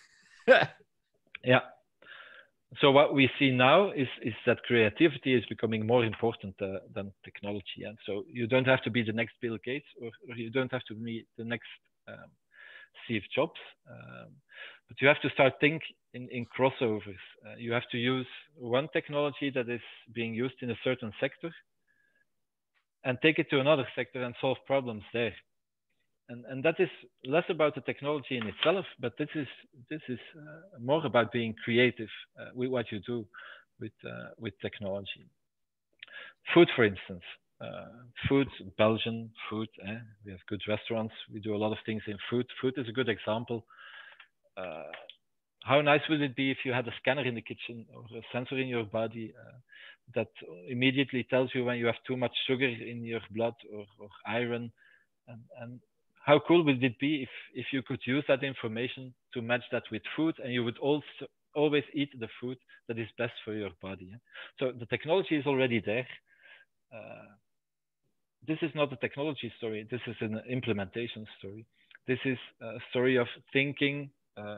Yeah. So what we see now is that creativity is becoming more important than technology. And so you don't have to be the next Bill Gates, or you don't have to be the next Steve Jobs, but you have to start think in crossovers. You have to use one technology that is being used in a certain sector and take it to another sector and solve problems there. And that is less about the technology in itself, but this is more about being creative with what you do with technology. Food, for instance, food, Belgian food. We have good restaurants. We do a lot of things in food. Food is a good example. How nice would it be if you had a scanner in the kitchen or a sensor in your body that immediately tells you when you have too much sugar in your blood or iron, and how cool would it be if you could use that information to match that with food, and you would also always eat the food that is best for your body. So the technology is already there. This is not a technology story. This is an implementation story. This is a story of thinking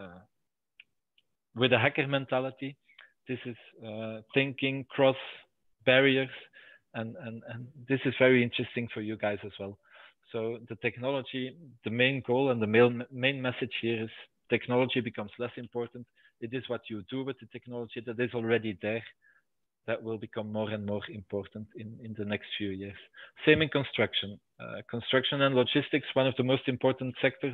with a hacker mentality. This is thinking cross barriers, and this is very interesting for you guys as well. So the technology, the main goal and the main message here is technology becomes less important. It is what you do with the technology that is already there that will become more and more important in the next few years. Same in construction. Construction and logistics, one of the most important sectors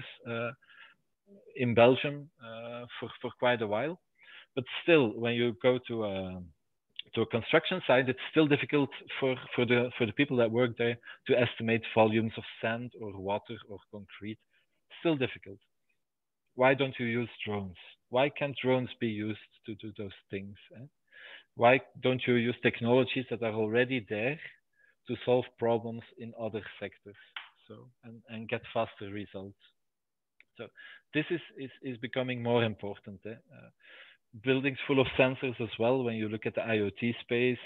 in Belgium for quite a while. But still, when you go to a construction site, it's still difficult for the people that work there to estimate volumes of sand or water or concrete. Still difficult. Why don't you use drones? Why can't drones be used to do those things? Why don't you use technologies that are already there to solve problems in other sectors? So and get faster results. So this is becoming more important. Buildings full of sensors as well. When you look at the IoT space,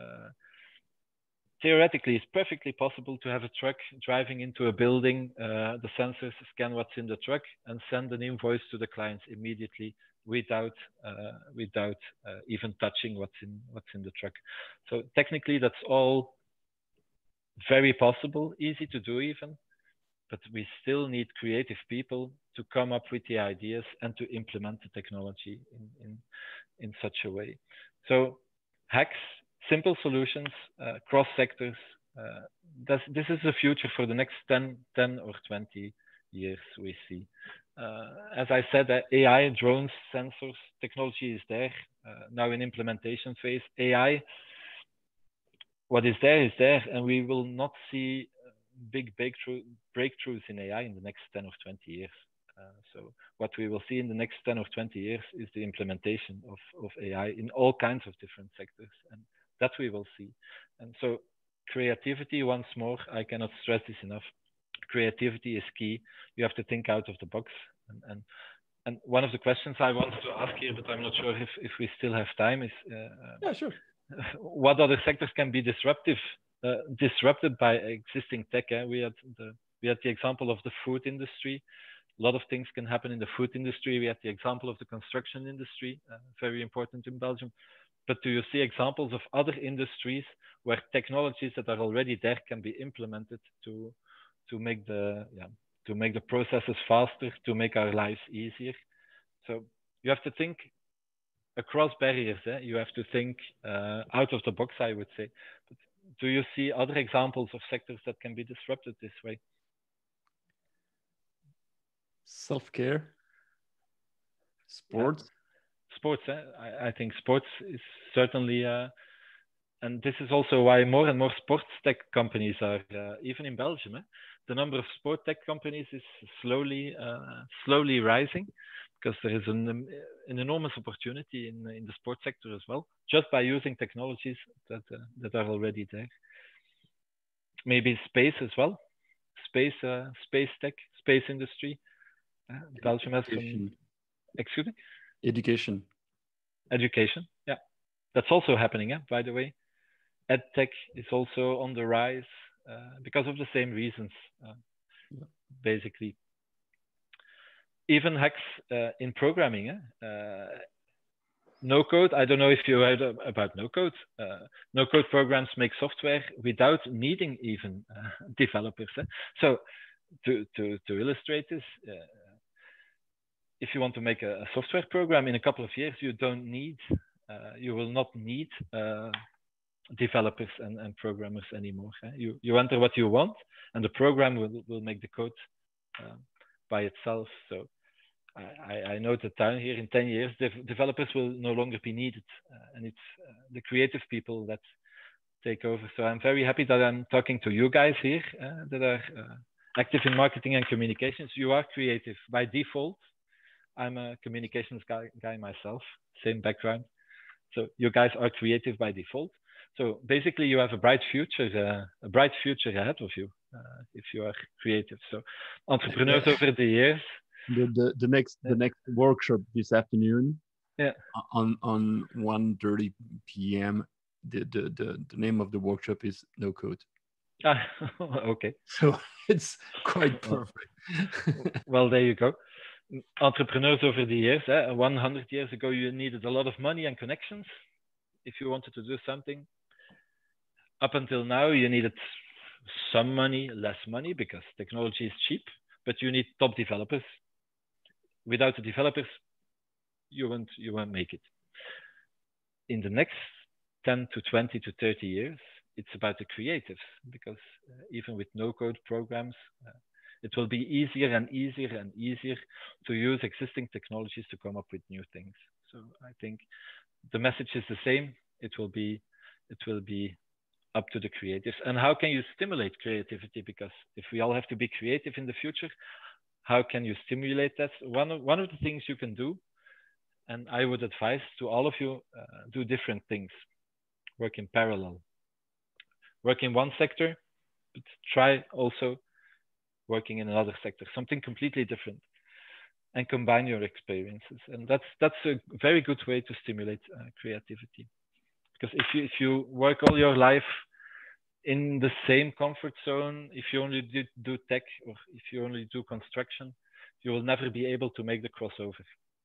theoretically, it's perfectly possible to have a truck driving into a building. The sensors scan what's in the truck and send an invoice to the clients immediately without even touching what's in the truck. So technically, that's all very possible, easy to do even. But we still need creative people to come up with the ideas and to implement the technology in such a way. So hacks, simple solutions, cross sectors. This is the future for the next 10 or 20 years we see. As I said, AI, drones, sensors, technology is there. Now in implementation phase, AI, what is there, and we will not see big breakthroughs in AI in the next 10 or 20 years. So what we will see in the next 10 or 20 years is the implementation of AI in all kinds of different sectors, and that we will see. And so creativity, once more, I cannot stress this enough. Creativity is key. You have to think out of the box. And one of the questions I wanted to ask here, but I'm not sure if we still have time, is yeah, sure. What other sectors can be disrupted by existing tech? We had the example of the food industry. A lot of things can happen in the food industry. We had the example of the construction industry, very important in Belgium. But do you see examples of other industries where technologies that are already there can be implemented to make the processes faster, to make our lives easier? So you have to think across barriers. You have to think out of the box, I would say. But do you see other examples of sectors that can be disrupted this way? Self-care, sports. Yeah. Sports. I think sports is certainly, and this is also why more and more sports tech companies are, even in Belgium, the number of sport tech companies is slowly rising, because there is an enormous opportunity in the sports sector as well, just by using technologies that are already there. Maybe space as well, space tech, space industry. Belgium has some. Excuse me. Education, yeah, that's also happening. By the way, EdTech is also on the rise because of the same reasons, basically. Even hacks in programming. No code. I don't know if you heard about no code. No code programs make software without needing even developers. So to illustrate this, if you want to make a software program in a couple of years, you will not need developers and programmers anymore. You enter what you want, and the program will make the code by itself. So I know that down here in 10 years, developers will no longer be needed, and it's the creative people that take over. So I'm very happy that I'm talking to you guys here that are active in marketing and communications. You are creative by default. I'm a communications guy myself, same background. So you guys are creative by default. So basically, you have a bright future ahead of you if you are creative. So entrepreneurs over the years. The next workshop this afternoon. Yeah. On 1:30 p.m. The name of the workshop is No Code. Okay. So it's quite perfect. Well, there you go. Entrepreneurs over the years, 100 years ago, you needed a lot of money and connections if you wanted to do something. Up until now, you needed some money, less money, because technology is cheap, but you need top developers. Without the developers, you won't make it. In the next 10 to 20 to 30 years, it's about the creatives, because even with no-code programs, it will be easier and easier and easier to use existing technologies to come up with new things. So I think the message is the same. It will be up to the creatives. And how can you stimulate creativity? Because if we all have to be creative in the future, how can you stimulate that? One of the things you can do, and I would advise to all of you, do different things. Work in parallel. Work in one sector, but try also working in another sector, something completely different, and combine your experiences. And that's a very good way to stimulate creativity. Because if you work all your life in the same comfort zone, if you only do tech or if you only do construction, you will never be able to make the crossover.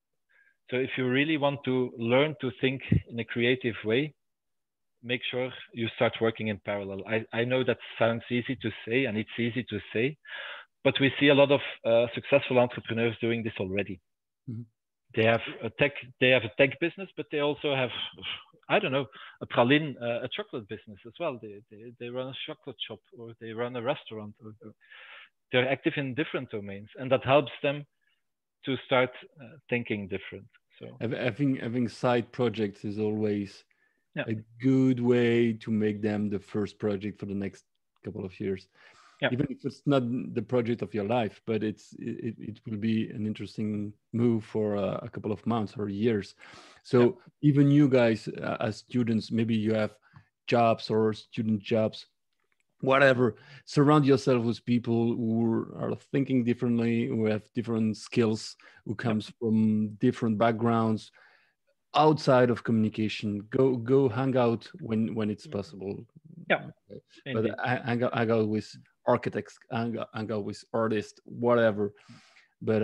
So if you really want to learn to think in a creative way, make sure you start working in parallel. I know that sounds easy to say, and it's easy to say, but we see a lot of successful entrepreneurs doing this already. Mm-hmm. They have a tech business, but they also have, I don't know, a praline, a chocolate business as well. They run a chocolate shop, or they run a restaurant. Or they're active in different domains, and that helps them to start thinking different. So having side projects is always a good way to make them the first project for the next couple of years. Yeah. Even if it's not the project of your life, but it will be an interesting move for a couple of months or years. So even you guys as students, maybe you have jobs or student jobs, whatever, surround yourself with people who are thinking differently, who have different skills, who comes from different backgrounds. Outside of communication, go hang out when it's possible. Yeah, but hang out with architects, hang out with artists, whatever. But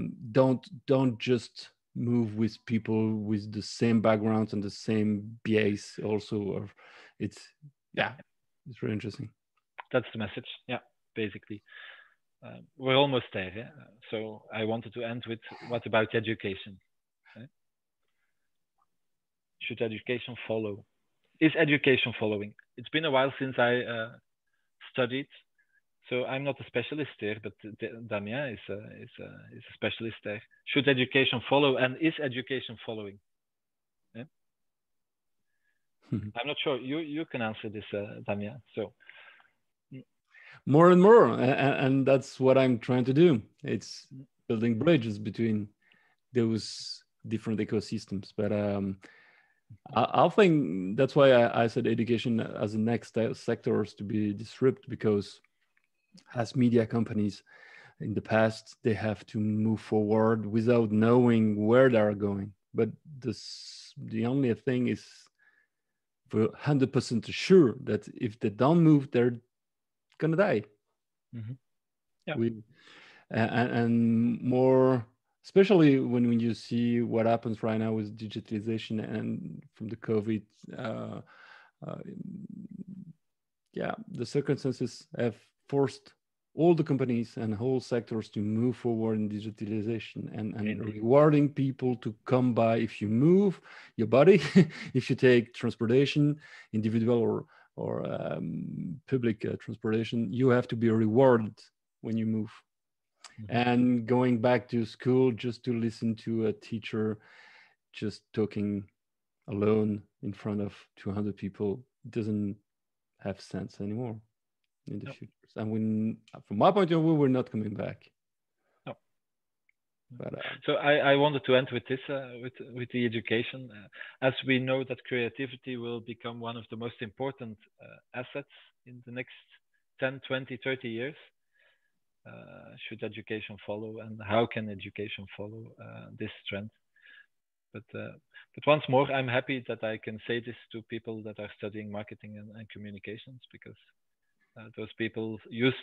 don't just move with people with the same backgrounds and the same BAs also. Or it's really interesting. That's the message. Yeah, basically. We're almost there. Yeah? So I wanted to end with, what about education? Should education follow? Is education following? It's been a while since I studied, so I'm not a specialist there, but Damien is a specialist there. Should education follow, and is education following? Yeah? I'm not sure. You can answer this, Damien. So more and more, and that's what I'm trying to do. It's building bridges between those different ecosystems, but I think that's why I said education as the next sector is to be disrupted, because as media companies in the past, they have to move forward without knowing where they are going. But the only thing is for 100% sure that if they don't move, they're gonna die. Mm-hmm. Yeah. And more, especially when you see what happens right now with digitalization and from the COVID, the circumstances have forced all the companies and whole sectors to move forward in digitalization and rewarding people to come by if you move your body, if you take transportation, individual or public transportation, you have to be rewarded when you move. and going back to school just to listen to a teacher just talking alone in front of 200 people doesn't have sense anymore in the future. And from my point of view, we're not coming back. No. But, so I wanted to end with this, with the education, as we know that creativity will become one of the most important assets in the next 10, 20, 30 years. Should education follow, and how can education follow this trend? But once more, I'm happy that I can say this to people that are studying marketing and communications, because those people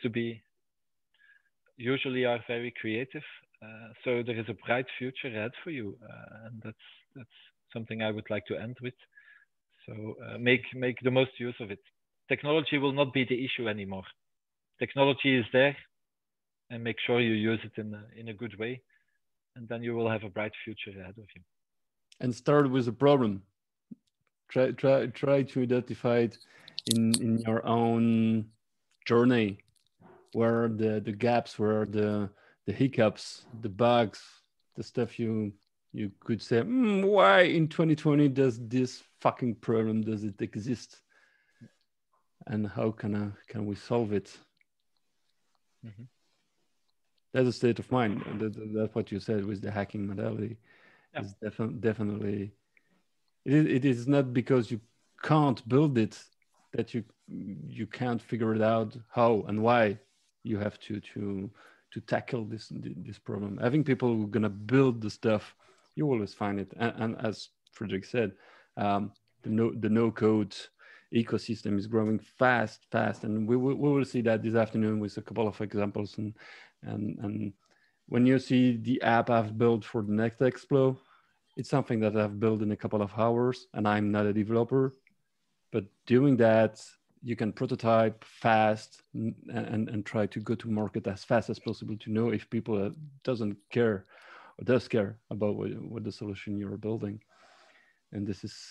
usually are very creative. So there is a bright future ahead for you, and that's something I would like to end with. So make the most use of it. Technology will not be the issue anymore. Technology is there, and make sure you use it in a good way, and then you will have a bright future ahead of you. And start with a problem. Try to identify it in your own journey, where the gaps, where the hiccups, the bugs, the stuff you could say, why in 2020 does this fucking problem does it exist, and how can we solve it? Mm-hmm. That's a state of mind. That's what you said with the hacking modality. Yeah. It's definitely. It is not because you can't build it that you can't figure it out how and why you have to tackle this problem. Having people who are gonna build the stuff, you always find it. And as Frederick said, the no code ecosystem is growing fast, and we will see that this afternoon with a couple of examples. And when you see the app I've built for the Next Explo, it's something that I've built in a couple of hours, and I'm not a developer. But doing that, you can prototype fast and try to go to market as fast as possible to know if people doesn't care or does care about what the solution you're building. And this is,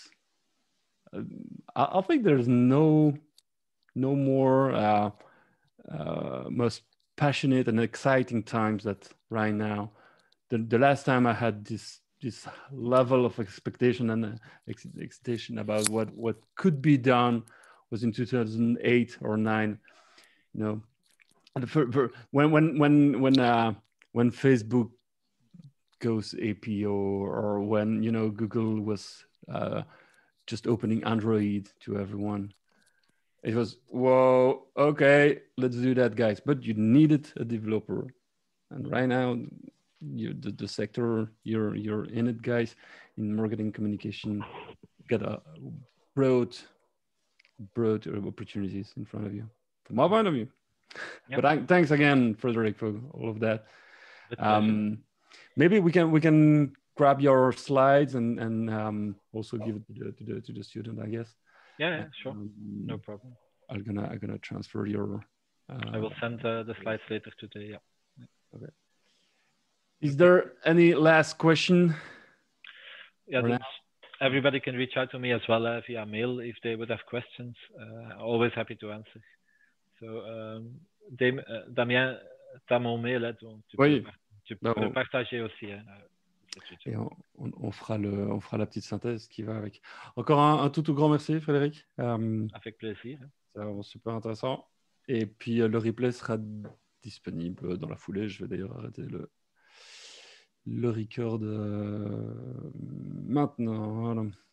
I think there's no more most passionate and exciting times that right now. The last time I had this level of expectation and expectation about what could be done was in 2008 or 9. You know, when Facebook goes APO, or when Google was just opening Android to everyone. It was, whoa, okay, let's do that, guys. But you needed a developer, and right now, the sector you're in it, guys, in marketing communication, got a broad opportunities in front of you, from my point of view. Yep. But thanks again, Frederick, for all of that. Maybe we can grab your slides and also give it to the student, I guess. Yeah, sure. No problem. I'm gonna transfer your. I will send the slides later today. Yeah. Okay. Is there any last question? Yeah, everybody can reach out to me as well via mail if they would have questions. Always happy to answer. So, Damien, t'as mon mail, hein, donc tu peux le partager aussi. Hein. Et on fera la petite synthèse qui va avec. Encore un tout grand merci, Frédéric. Avec plaisir. C'est vraiment super intéressant. Et puis le replay sera disponible dans la foulée. Je vais d'ailleurs arrêter le record maintenant. Voilà.